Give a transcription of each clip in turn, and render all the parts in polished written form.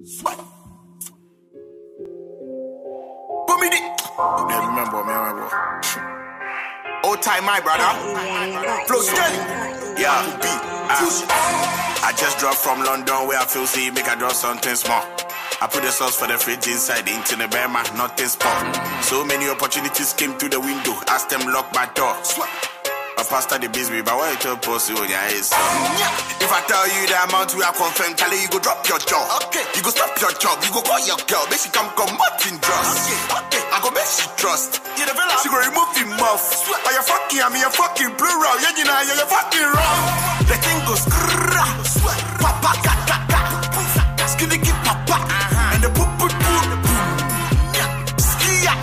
Sweat. Put me yeah, remember. Old time, my brother. Flow steady. Yeah, I just dropped from London where I feel see make I draw something small. I put the sauce for the fridge inside into the bear man, nothing spot. So many opportunities came through the window. Asked them lock my door. I passed the business, but why you tell pussy on your eyes? If I tell you the amount we are confirmed, Charlie, you go drop your jaw. Okay. You go stop your job. You go call your girl. Make she come Martin trust. Okay. I go make she trust. You the fella. She go remove him off. But you're fucking, I mean you're fucking plural. Yeah, you know you're fucking wrong. The thing goes papa kaka. Skinny keep papa. And the poop. Skia.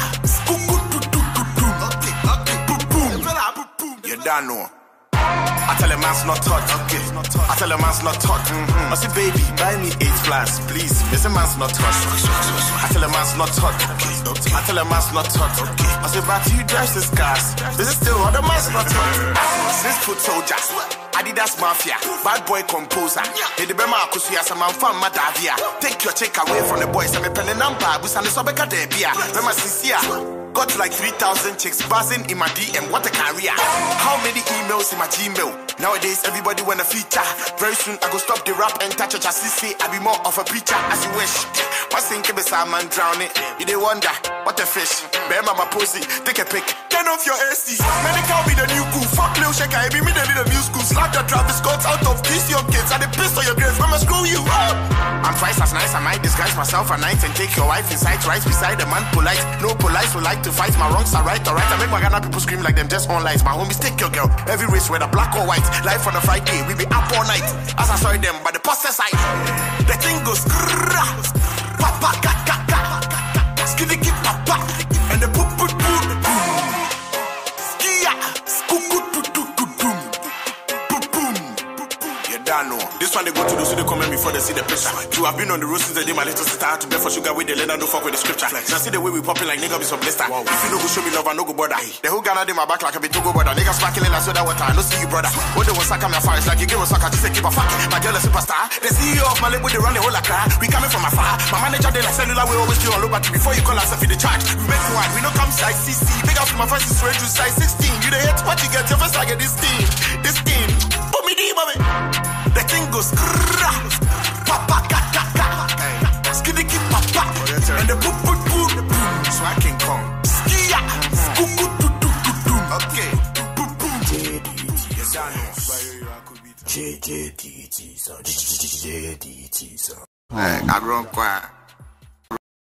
You don't know. I tell a man's not hot, okay. I tell a man's not hot. I say, baby, buy me 8 flats, please. This man's not hot. I tell a man's not hot, okay. I tell a man's not hot, okay. I say, but you drive this cars. This is still other man's not hot. 6 foot soldier, Adidas mafia, bad boy composer. Hey, the Bema Akusuya, some man from Madavia. Take your check away from the boys. I'm a pen and number. Busani Sobeka de Bia. Bema Sisia. Got like 3,000 chicks buzzing in my DM. What a career. How many emails in my Gmail? Nowadays, everybody want a feature. Very soon, I go stop the rap and touch a chassis. I be more of a preacher as you wish. What's in Kibisa man drowning? You they wonder, what a fish. Bear mama pussy, take a pic. Turn off your AC. Medical be the new cool. Fuck Lil Shaker, I be me the new school. Slap the Travis Scott out of kiss your kids. I they piss on your grave. Mama screw you up. I'm twice as nice, I might disguise myself at night and take your wife inside, right beside the man polite. No polite, so like to fight. My wrongs are right, alright. I make my Ghana people scream like them just on lights. My homies take your girl. Every race, whether black or white. Life on a Friday, we be up all night. As I saw them by the poster side. The thing goes papa kaka. Skinny keep papa. And the poop. Skia. This one they go to do so they comment before they see the picture. You have been on the road since the day my little sister had to beg for sugar with the leather, no fuck with the scripture. Now see the way we popping like nigga be some blister. Wow. If you no go show me love, I no go bother. The whole Ghana dey my back like a bit to go bother. Niggas sparkling like soda water, I no see you brother. What they want suck me afar, it's like you give a sucker, just say keep a fuck. My girl a superstar. The CEO of my label, they run the whole Accra. We coming from afar. My manager they like cellular, we always do all over before you call us if you the charge. We make one, we no come size CC. Big up to my first is straight to size 16. You the hate what you get, your first I get this team. Put me deep, mommy. The thing goes papa kaka. Skinny keep papa. And the poop. So I can come. Skia. Okay. JDT.